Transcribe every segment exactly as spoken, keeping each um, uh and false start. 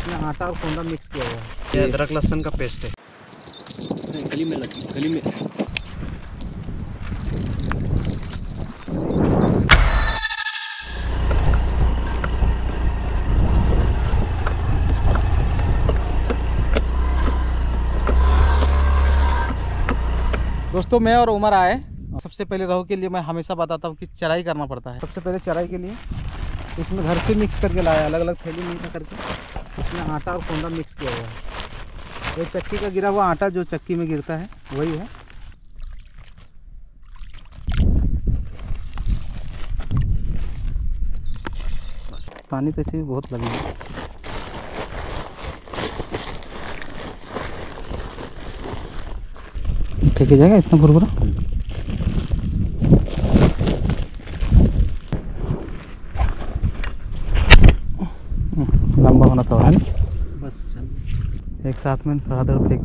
इसमें आटा और कोंडा मिक्स किया हुआ है। ये अदरक लहसुन का पेस्ट है। गली में लगी, गली में। दोस्तों मैं और उमर आए। सबसे पहले रहू के लिए मैं हमेशा बताता हूँ कि चराई करना पड़ता है। सबसे पहले चराई के लिए इसमें घर से मिक्स करके लाया, अलग अलग थैली में करके इसमें आटा और कोंडा मिक्स किया हुआ है। ये चक्की का गिरा हुआ आटा जो चक्की में गिरता है वही है। पानी तो इसे बहुत लगेगा। फेंके जाएगा इतना भुरभुरा। लंबा होना था है ना, बस एक साथ में थोड़ा देर फेंक।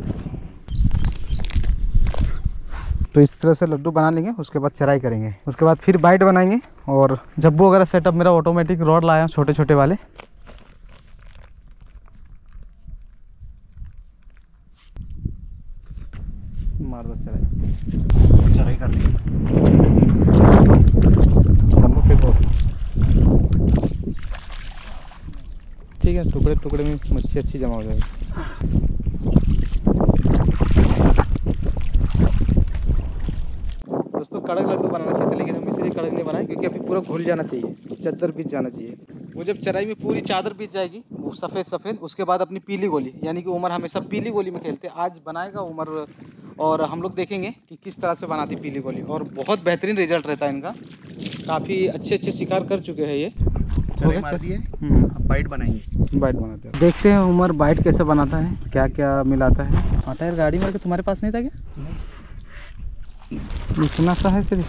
तो इस तरह से लड्डू बना लेंगे, उसके बाद चराई करेंगे, उसके बाद फिर बाइट बनाएंगे। और जब्बू वगैरह सेटअप मेरा ऑटोमेटिक रॉड लाया छोटे छोटे वाले। मार दो चराई, चराई कर लेंगे। ठीक है, टुकड़े टुकड़े में मच्छी अच्छी जमा हो जाएगी। दोस्तों कड़क लड्डू बनाना चाहिए, लेकिन हम इसलिए कड़क नहीं बनाए क्योंकि अभी पूरा घुल जाना चाहिए, चादर बीच जाना चाहिए। वो जब चराई में पूरी चादर बीच जाएगी वो सफ़ेद सफ़ेद, उसके बाद अपनी पीली गोली, यानी कि उमर हमेशा पीली गोली में खेलते। आज बनाएगा उमर और हम लोग देखेंगे कि किस तरह से बनाती पीली गोली। और बहुत बेहतरीन रिजल्ट रहता है इनका, काफ़ी अच्छे अच्छे शिकार कर चुके हैं ये। चराई मार दिए, अब बाइट बनाएंगे। बाइट बनाते हैं, देखते हैं उमर बाइट कैसे बनाता है, क्या क्या मिलाता है। आटा यार गाड़ी में के तुम्हारे पास नहीं था क्या? इतना सा है सिर्फ।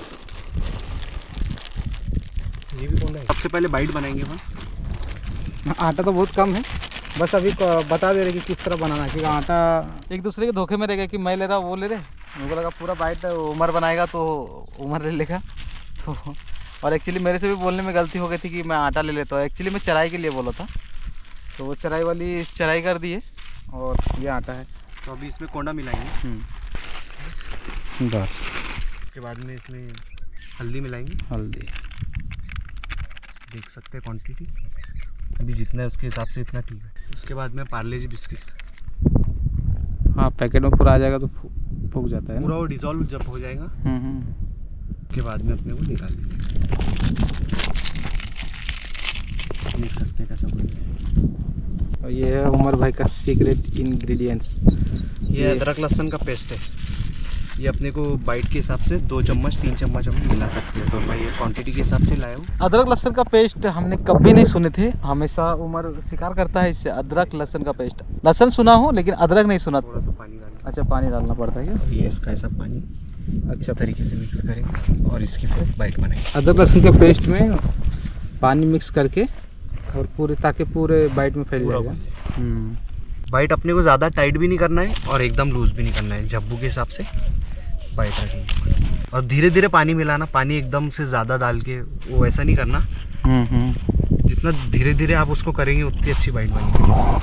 ये भी कौन है? सबसे पहले बाइट बनाएंगे अपन। आटा तो बहुत कम है, बस अभी बता दे रहे कि किस तरह बनाना है, क्योंकि आटा एक दूसरे के धोखे में रहेगा कि मैं ले रहा वो ले रहे। मुझे लगा पूरा बाइट उमर बनाएगा तो उमर ले लेगा तो। और एक्चुअली मेरे से भी बोलने में गलती हो गई थी कि मैं आटा ले लेता हूँ। एक्चुअली मैं चराई के लिए बोला था, तो वो चराई वाली चराई कर दी है और ये आटा है। तो अभी इसमें कोंडा मिलाएंगे, बस। उसके बाद में इसमें हल्दी मिलाएंगे। हल्दी देख सकते हैं क्वांटिटी, अभी जितना है उसके हिसाब से इतना ठीक है। उसके बाद में पार्ले जी बिस्किट। हाँ, पैकेट में पूरा आ जाएगा तो फूक जाता है, पूरा वो डिज़ोल्व जब हो जाएगा उसके बाद में अपने को निकाल देंगे। देख सकते हैं कैसा बना। और ये है उमर भाई का सीक्रेट इंग्रेडिएंट्स। ये, ये अदरक लहसुन का पेस्ट है। ये अपने को बाइट के हिसाब से दो चम्मच तीन चम्मच हम मिला सकते हैं। तो मैं ये क्वांटिटी के हिसाब से लाया हूँ। अदरक लहसुन का पेस्ट हमने कभी नहीं सुने थे, हमेशा उमर शिकार करता है इससे। अदरक लहसुन का पेस्ट, लहसुन सुना हो लेकिन अदरक नहीं सुना। थोड़ा सा पानी डालना। अच्छा, पानी डालना पड़ता है क्या? ये इसका ऐसा पानी अच्छा तरीके से मिक्स करेंगे और इसकी फिर बाइट बनाएंगे। अदरक लहसुन के पेस्ट में पानी मिक्स करके और पूरे, ताकि पूरे बाइट में फैल जाएगा। बाइट अपने को ज़्यादा टाइट भी नहीं करना है और एकदम लूज भी नहीं करना है, जब्बू के हिसाब से बाइट रखेंगे। और धीरे धीरे पानी मिलाना, पानी एकदम से ज़्यादा डाल के वो ऐसा नहीं करना। जितना धीरे धीरे आप उसको करेंगे उतनी अच्छी बाइट बनेगी।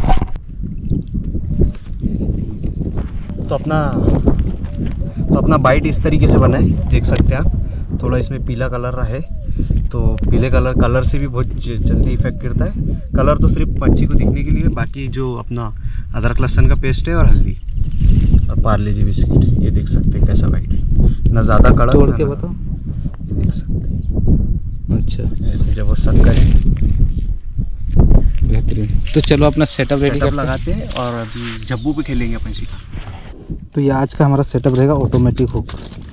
तो अपना तो अपना बाइट इस तरीके से बना है, देख सकते हैं आप। थोड़ा इसमें पीला कलर है, तो पीले कलर कलर से भी बहुत जल्दी इफेक्ट गिरता है। कलर तो सिर्फ पंछी को दिखने के लिए, बाकी जो अपना अदरक लहसुन का पेस्ट है और हल्दी और पार्ले जी बिस्किट, ये देख सकते हैं कैसा वाइट है, ना ज़्यादा कड़क। तोड़ के बताओ, ये देख सकते हैं। अच्छा, ऐसे जब वो सब करें बेहतरीन। तो चलो अपना सेटअप रेडी कर लगाते हैं और अभी जब्बू पे खेलेंगे अपन शिकार। तो ये आज का हमारा सेटअप रहेगा ऑटोमेटिक हुक।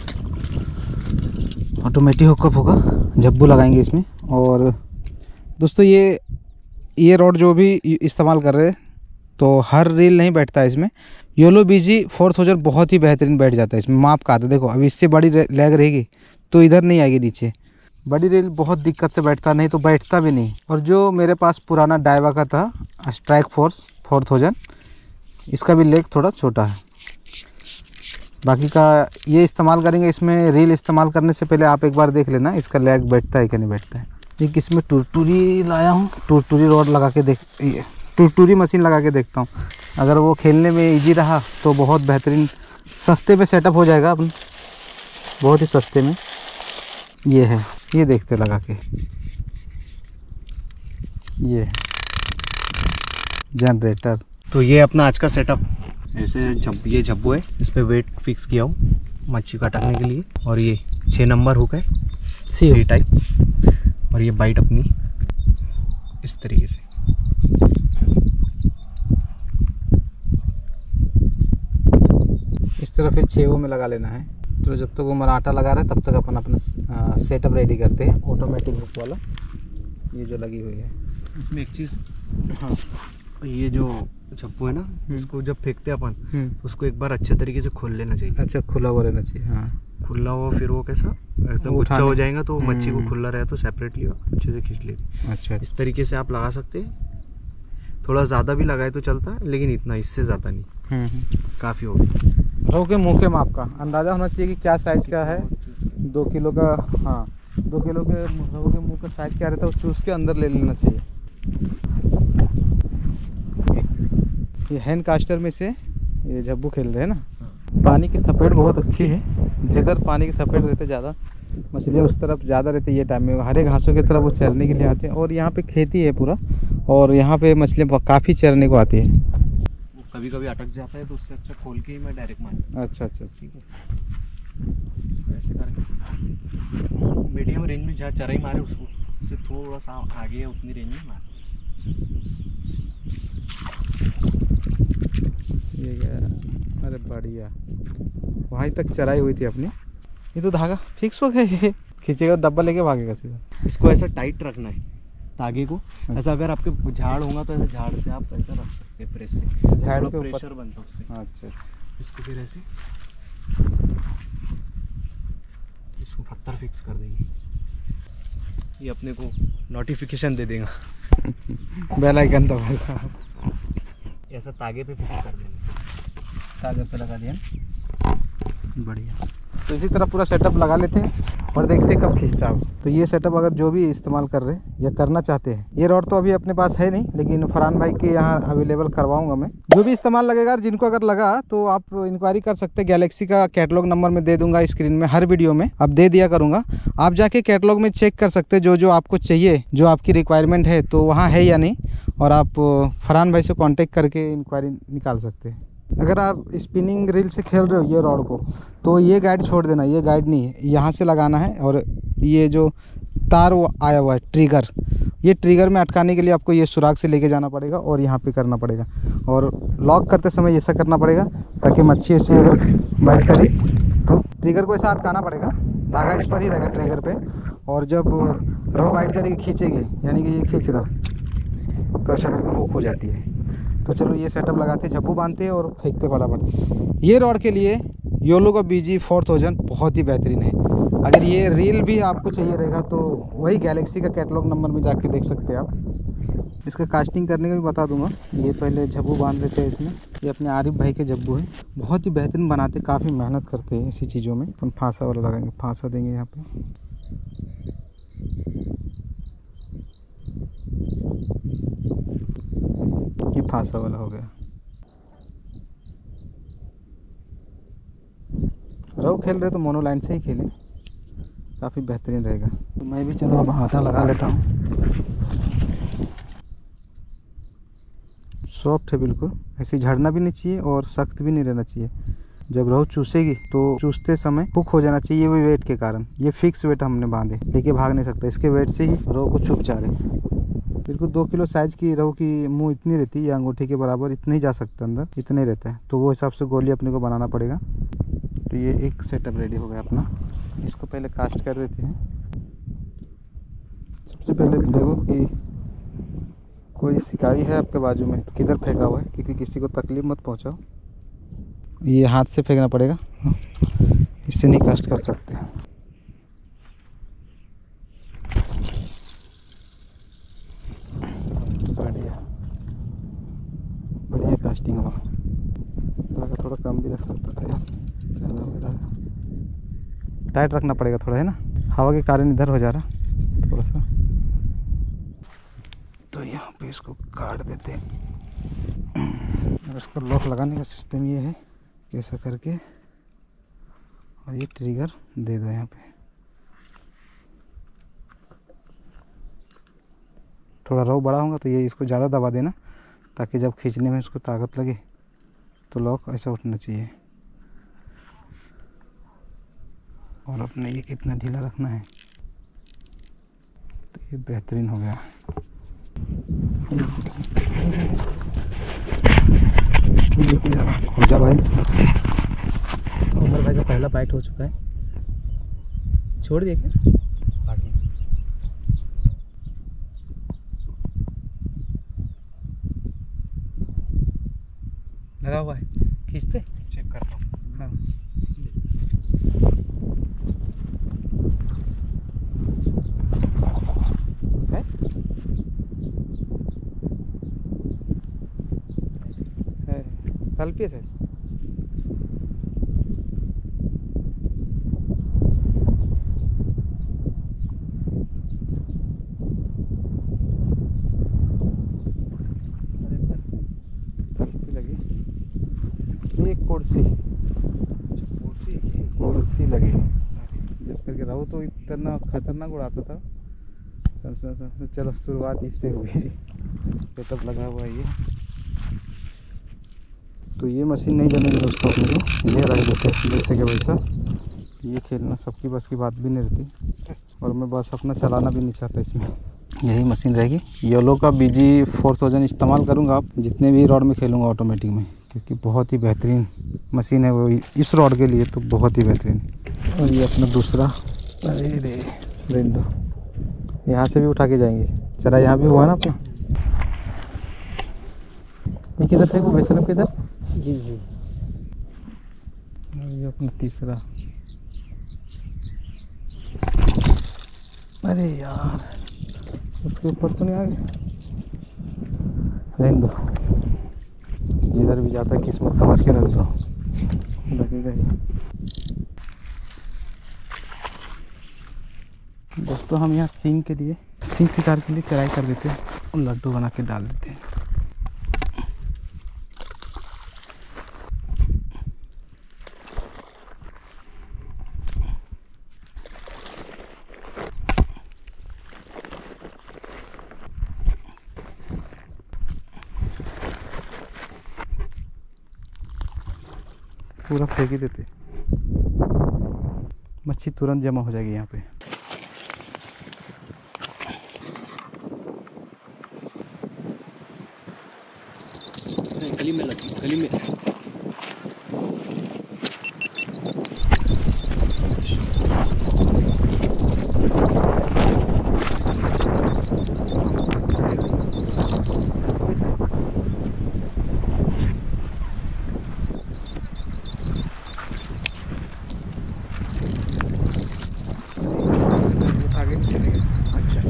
ऑटोमेटिक हुकअप होगा, जब्बू लगाएंगे इसमें। और दोस्तों ये ये रॉड जो भी इस्तेमाल कर रहे हैं तो हर रील नहीं बैठता है इसमें। योलो बीजी फोर थाउजेंड बहुत ही बेहतरीन बैठ जाता है इसमें, माप का आता है। देखो अभी इससे बड़ी लैग रहेगी तो इधर नहीं आएगी नीचे। बड़ी रील बहुत दिक्कत से बैठता, नहीं तो बैठता भी नहीं। और जो मेरे पास पुराना डाइवा का था स्ट्राइक फोर्स फोर थाउजेंड, इसका भी लेग थोड़ा छोटा है। बाकी का ये इस्तेमाल करेंगे। इसमें रील इस्तेमाल करने से पहले आप एक बार देख लेना इसका लैग बैठता है कि नहीं बैठता है। एक इसमें टुरटुरी लाया हूँ, टुरटुरी रॉड लगा के देख, ये टूटूरी मशीन लगा के देखता हूँ, अगर वो खेलने में इजी रहा तो बहुत बेहतरीन सस्ते पे सेटअप हो जाएगा अपन, बहुत ही सस्ते में। ये है, ये देखते लगा के, ये जनरेटर। तो ये अपना आज का सेटअप ऐसे जब ये झब्बू है, इस पे वेट फिक्स किया हूँ मच्छी को अटकने के लिए, और ये छः नंबर हुक है सी टाइप, और ये बाइट अपनी इस तरीके से। इस तरह फिर छेवों में लगा लेना है। तो जब तक वो मराठा लगा रहा है तब तक अपन अपना सेटअप रेडी करते हैं, ऑटोमेटिक हुक वाला ये जो लगी हुई है। इसमें एक चीज़, हाँ, ये जो झप्पू है ना, इसको जब फेंकते हैं अपन तो उसको एक बार अच्छे तरीके से खोल लेना चाहिए। अच्छा, खुला हुआ रहना चाहिए। हाँ, खुला हुआ, फिर वो कैसा एकदम गुच्छा हो जाएगा, तो मच्छी को खुला रहे तो सेपरेटली अच्छे से खींच लेती। अच्छा, इस तरीके से आप लगा सकते हैं। थोड़ा ज़्यादा भी लगाए तो चलता है, लेकिन इतना, इससे ज़्यादा नहीं, काफ़ी हो गया। रोहू के मुँह के माप का अंदाज़ा होना चाहिए कि क्या साइज़ का है। दो किलो का, हाँ, दो किलो के रोहू के मुँह का साइज़ क्या रहता है, उस चूस के अंदर ले लेना चाहिए। ये हैंड कास्टर में से ये झब्बू खेल रहे हैं ना। पानी की थपेट बहुत अच्छी है, जिधर पानी की थपेट रहते ज़्यादा मछलियाँ उस तरफ ज़्यादा रहती है। ये टाइम में हरे घासों की तरफ वो चरने के लिए आते हैं, और यहाँ पे खेती है पूरा, और यहाँ पे मछलियाँ काफ़ी चरने को आती है। वो कभी कभी अटक जाता है, तो उससे अच्छा खोल के ही मैं डायरेक्ट मार। अच्छा अच्छा, ठीक है। ऐसे करके मीडियम रेंज में जहाँ चराई मारे उसको, उससे थोड़ा सा आगे है उतनी रेंज में मार। ये गया, अरे बढ़िया, वहीं तक चराई हुई थी अपनी। ये तो धागा फिक्स हो गया, ये खींचेगा डब्बा लेके भागेगा सीधा। इसको ऐसा टाइट रखना है धागे को। ऐसा अगर आपके झाड़ होगा तो ऐसे झाड़ से आप ऐसा रख सकते हैं, प्रेस से, झाड़ के प्रेशर बनता है उससे। अच्छा अच्छा, इसको फिर ऐसे इसको पत्थर फिक्स कर देंगे, ये अपने को नोटिफिकेशन दे देगा, बेल आइकन दबाएगा। ऐसा तागे पे फिक्स कर देना, तागे पे लगा दिया, बढ़िया। तो इसी तरह पूरा सेटअप लगा लेते हैं और देखते हैं कब खींचता है। तो ये सेटअप अगर जो भी इस्तेमाल कर रहे हैं या करना चाहते हैं, ये रॉड तो अभी अपने पास है नहीं, लेकिन फरहान भाई के यहाँ अवेलेबल करवाऊंगा मैं। जो भी इस्तेमाल लगेगा, जिनको अगर लगा तो आप इंक्वायरी कर सकते हैं। गैलेक्सी का कैटलॉग नंबर मैं दे दूंगा स्क्रीन में, हर वीडियो में अब दे दिया करूँगा। आप जाके कैटलॉग में चेक कर सकते हैं, जो जो आपको चाहिए, जो आपकी रिक्वायरमेंट है तो वहाँ है या नहीं, और आप फरहान भाई से कॉन्टेक्ट करके इंक्वायरी निकाल सकते हैं। अगर आप स्पिनिंग रील से खेल रहे हो ये रॉड को, तो ये गाइड छोड़ देना, ये गाइड नहीं है, यहाँ से लगाना है। और ये जो तार वो आया हुआ है ट्रिगर, ये ट्रिगर में अटकाने के लिए आपको ये सुराग से लेके जाना पड़ेगा और यहाँ पे करना पड़ेगा, और लॉक करते समय ऐसा करना पड़ेगा ताकि मच्छी ऐसे अगर बाइट करे तो ट्रिगर को ऐसा अटकाना पड़ेगा, धागा इस पर ही रहेगा ट्रिगर पे। और जब रो बाइट करेगी, खींचेगी, यानी कि ये खींच रहा तो ऐसा करके हुक हो जाती है। तो चलो ये सेटअप लगाते हैं, झब्बू बांधते हैं और फेंकते फटाफट। ये रॉड के लिए योलो का बीजी फोर थाउजेंड बहुत ही बेहतरीन है। अगर ये रील भी आपको चाहिए रहेगा तो वही गैलेक्सी का कैटलॉग नंबर में जाके देख सकते हैं आप। इसका कास्टिंग करने का भी बता दूंगा। ये पहले झब्बू बांध लेते हैं इसमें। ये अपने आरिफ भाई के झब्बू हैं, बहुत ही बेहतरीन बनाते, काफ़ी मेहनत करते हैं इसी चीज़ों में। अपन फांसा वाला लगाएंगे, फांसा देंगे यहाँ पे। ये फांसा वाला हो गया। रहो खेल रहे तो मोनो लाइन से ही खेलें, काफ़ी बेहतरीन रहेगा। तो मैं भी चलो अब आटा लगा लेता हूँ। सॉफ्ट है बिल्कुल, ऐसे झड़ना भी नहीं चाहिए और सख्त भी नहीं रहना चाहिए। जब रोहू चूसेगी तो चूसते समय हुक हो जाना चाहिए, वो वेट के कारण। ये फिक्स वेट हमने बांधे, लेके भाग नहीं सकता, इसके वेट से ही रोहू को चुप जा रहे। बिल्कुल दो किलो साइज़ की रोहू की मुंह इतनी रहती है, या अंगूठी के बराबर, इतना ही जा सकता है अंदर, इतना ही रहता है। तो वो हिसाब से गोली अपने को बनाना पड़ेगा। तो ये एक सेटअप रेडी हो गया अपना। इसको पहले कास्ट कर देते हैं। सबसे पहले देखो कि कोई शिकारी है आपके बाजू में, किधर फेंका हुआ है, क्योंकि किसी को तकलीफ मत पहुंचाओ। ये हाथ से फेंकना पड़ेगा, इससे नहीं कास्ट कर सकते। बढ़िया बढ़िया कास्टिंग हुआ। धागा थोड़ा कम भी रख सकता था यार, ज़्यादा हो गया। टाइट रखना पड़ेगा थोड़ा, है ना, हवा के कारण इधर हो जा रहा थोड़ा सा। तो यहाँ पे इसको काट देते हैं। और इसको लॉक लगाने का सिस्टम ये है कि ऐसा करके और ये ट्रिगर दे दो यहाँ पे। थोड़ा रो बड़ा होगा तो ये इसको ज़्यादा दबा देना, ताकि जब खींचने में इसको ताकत लगे तो लॉक ऐसा उठना चाहिए। और अपने ये कितना ढीला रखना है, तो ये बेहतरीन हो गया। खुल जा भाई। उमर भाई का पहला बाइट हो चुका है, छोड़ दिया क्या? बाकी लगा हुआ है, खींचते चेक करता हूँ। हाँ है? है तलपिए से तलपी लगी। ये कुर्सी कुर्सी कुर्सी लगी जब करके रहो तो इतना खतरनाक उड़ाता था। चल चल चल चलो शुरुआत इससे हुई। सेटअप लगा हुआ है ये, तो ये मशीन नहीं जमेगी दोस्तों अपने को। ये रहा जैसे जैसे कि वैसा ये खेलना सबकी बस की बात भी नहीं रहती, और मैं बस अपना चलाना भी नहीं चाहता इसमें। यही मशीन रहेगी। योलो का बी जी फोर थाउजेंड इस्तेमाल करूँगा आप जितने भी रॉड में खेलूँगा ऑटोमेटिक में, क्योंकि बहुत ही बेहतरीन मशीन है वो इस रॉड के लिए, तो बहुत ही बेहतरीन। और ये अपना दूसरा, अरे रे रेन दो, यहाँ से भी उठा के जाएंगे। चला यहाँ भी हुआ ना अपना। ये किधर फेंको वैसे किधर? जी जी। ये अपना तीसरा, अरे यार उसके ऊपर तो नहीं आ गया। रहने दो, जिधर भी जाता है किस्मत समझ के रख दो, लगेगा ही। दोस्तों हम यहाँ सींग के लिए सींग शिकार के लिए चराई कर देते हैं और लड्डू बना के डाल देते हैं। पूरा फेंक ही देते, मच्छी तुरंत जमा हो जाएगी यहाँ पे। गली में लगी, गली में। आगे नहीं चलेगा। अच्छा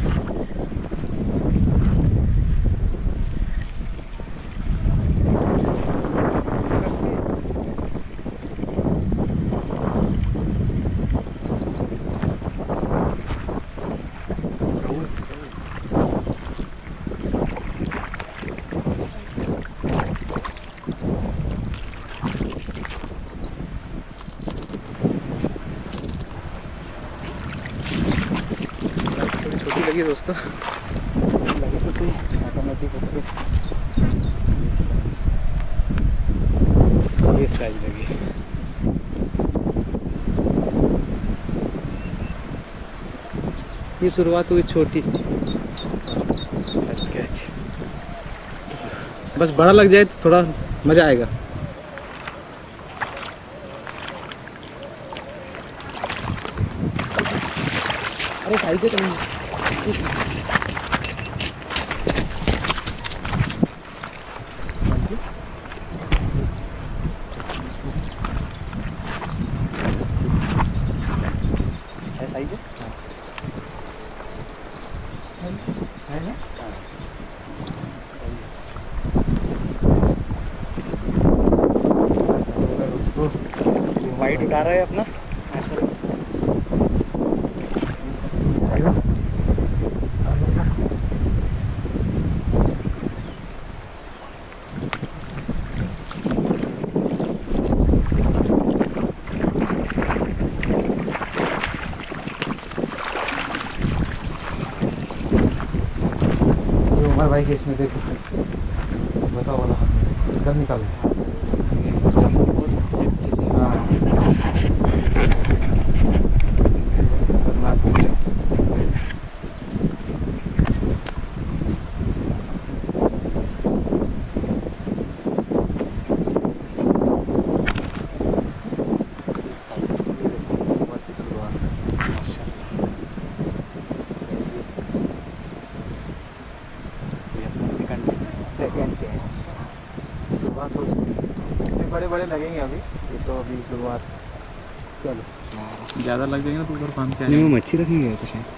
छोटी लगी दोस्तों, लगी तो सही ऑटोमेटिक होकर। ये साइज लगी, ये शुरुआत हुई छोटी सी फर्स्ट कैच। बस बड़ा लग जाए तो थोड़ा मज़ा आएगा। अरे साइज से कम साइज है वाइट उठा रहा है अपना। जाएगी इसमें, देखो बताओ वाला इधर निकाल। हाँ खतरनाक चीज़ है। सेकेंड कैच शुरुआत हो चुकी है। इससे बड़े बड़े लगेंगे अभी, ये तो अभी शुरुआत। चलो ज़्यादा लग जाएगा ना तो ऊपर फार्म के नहीं, मैं मच्छी रखने गया था शायद।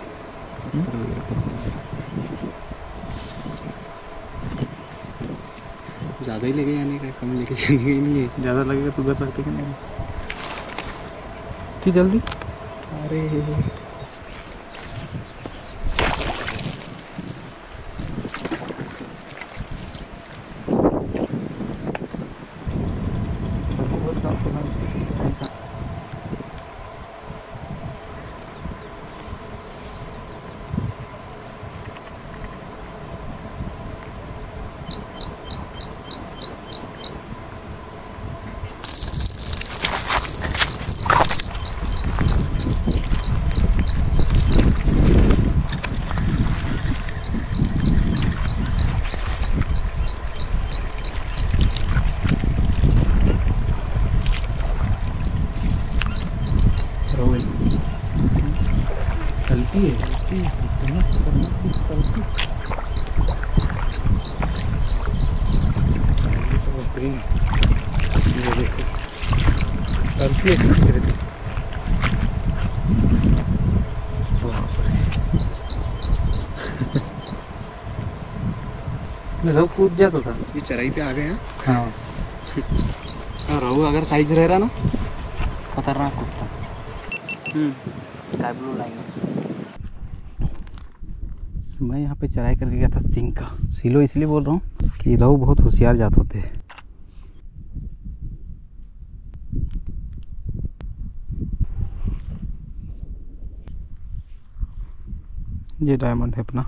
ज़्यादा ही लेके जाने का, कम लेके जाने का ही नहीं है। ज़्यादा लगेगा तो उधर रखते कि नहीं इतनी जल्दी। अरे चलती है चलती है इतना खतरनाक चलती बेहतरीन। ये देखो चलती है धीरे धीरे। रोहू कूद जाता था। ये चराई पे आ गए हैं। हाँ और रोहू अगर साइज रह रहा ना, खतरनाक कुत्ता। स्काई ब्लू लाइन है। मैं यहाँ पे चढ़ाई करके गया था सिंह का। सीलो इसलिए बोल रहा हूँ कि रोहू बहुत होशियार जात होते हैं। ये डायमंड है अपना।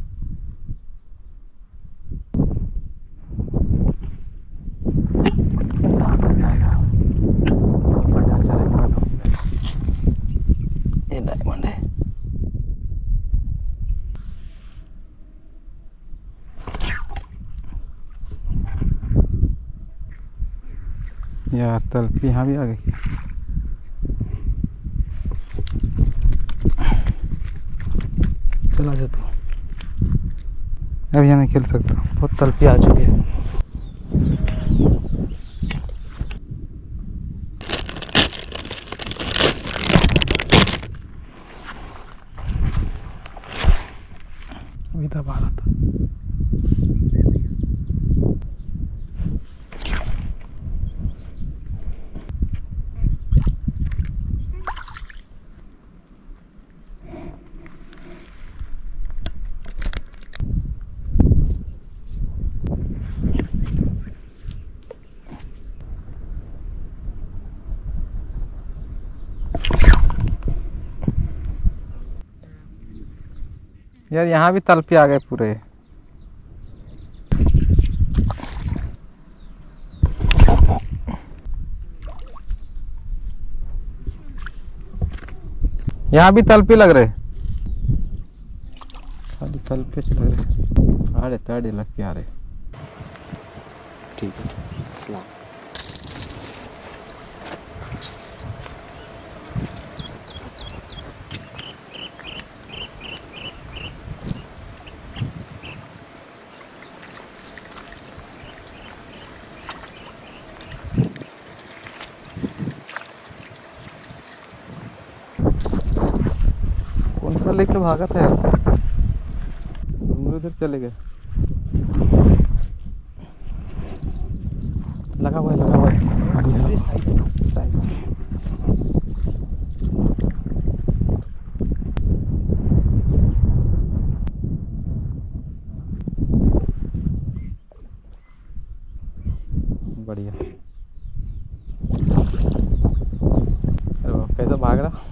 ये डायमंड है। यार तलपी यहाँ भी आ गई। चला जा तू, अब यहाँ नहीं खेल सकता, बहुत तलपी आ चुकी है। अभी दबा रहा था। यार यहाँ भी तलपी आ गए पूरे। यहाँ भी तलपी लग रहे, खाली तलपे से लग रहे। अरे तड़े लग के आ रहे। ठीक है, सलाम। कौन सा लेके भागा था यार, उधर चले गए। लगा हुआ है लगा हुआ है। साइज साइज बढ़िया। अरे वाह, कैसा भाग रहा।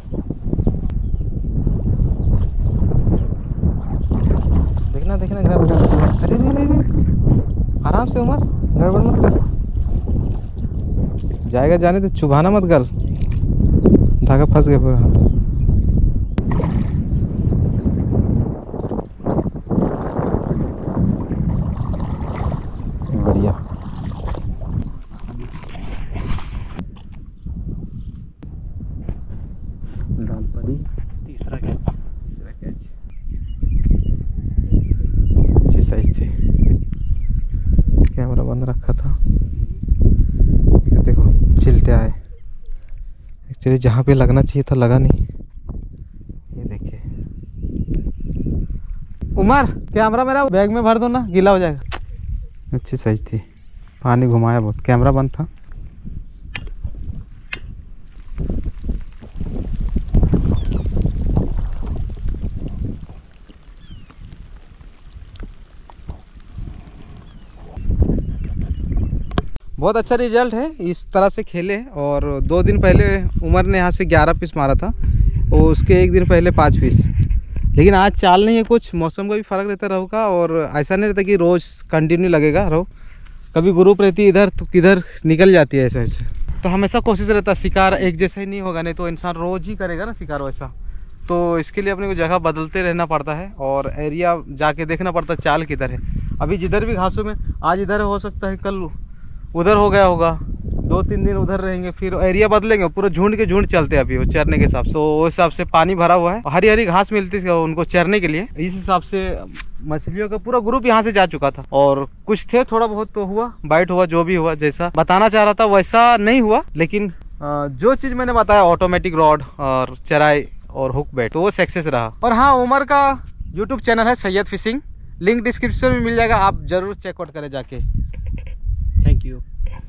देखना देखना घर घर। अरे नहीं आराम से उमर, गड़बड़ मत कर। जाएगा जाने तो चुभाना मत गल, धागा फंस गया पूरा हाथ। बढ़िया। दाल पड़ी, तीसरा कैच, तीसरा कैच, अच्छी साइज थी। कैमरा बंद रखा था, देखो देखो चिल्टे आए। एक्चुअली जहाँ पे लगना चाहिए था लगा नहीं। ये देखिए उमर, कैमरा मेरा बैग में भर दो ना, गीला हो जाएगा। अच्छी साइज थी, पानी घुमाया बहुत, कैमरा बंद था। बहुत अच्छा रिजल्ट है, इस तरह से खेले। और दो दिन पहले उमर ने यहाँ से ग्यारह पीस मारा था और उसके एक दिन पहले पाँच पीस। लेकिन आज चाल नहीं है, कुछ मौसम का भी फ़र्क रहता रहू का, और ऐसा नहीं रहता कि रोज़ कंटिन्यू लगेगा रहू। कभी ग्रुप रहती है इधर तो किधर निकल जाती है ऐसे ऐसे। तो हमेशा कोशिश रहता है शिकार एक जैसा ही नहीं होगा, नहीं तो इंसान रोज़ ही करेगा ना शिकार वैसा। तो इसके लिए अपने को जगह बदलते रहना पड़ता है और एरिया जाके देखना पड़ता है चाल किधर है। अभी जिधर भी घासों में आज इधर हो सकता है, कल उधर हो गया होगा, दो तीन दिन उधर रहेंगे, फिर एरिया बदलेंगे। पूरा झुंड के झुंड चलते हैं अभी वो चरने के हिसाब से। तो उस हिसाब से पानी भरा हुआ है, हरी हरी घास मिलती है उनको चरने के लिए। इस हिसाब से मछलियों का पूरा ग्रुप यहाँ से जा चुका था। और कुछ थे, थोड़ा बहुत तो हुआ, बाइट हुआ, जो भी हुआ, जैसा बताना चाह रहा था वैसा नहीं हुआ। लेकिन जो चीज़ मैंने बताया, ऑटोमेटिक रॉड और चराई और हुक बैट, तो वो सक्सेस रहा। और हाँ, उमर का यूट्यूब चैनल है सैयद फिशिंग, लिंक डिस्क्रिप्शन में मिल जाएगा, आप जरूर चेकआउट करें जाके। Thank you.